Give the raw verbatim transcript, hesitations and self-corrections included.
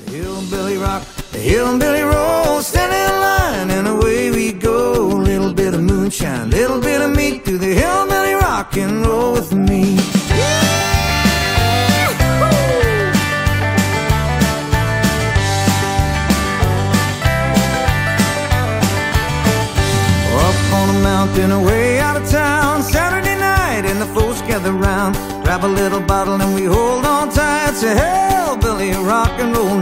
Hillbilly rock, the hillbilly roll, stand in line and away we go. Little bit of moonshine, little bit of meat, do the hillbilly rock and roll with me. Up on a mountain away out of town, Saturday night and the folks gather round, grab a little bottle and we hold on tight. It's a hillbilly rock and roll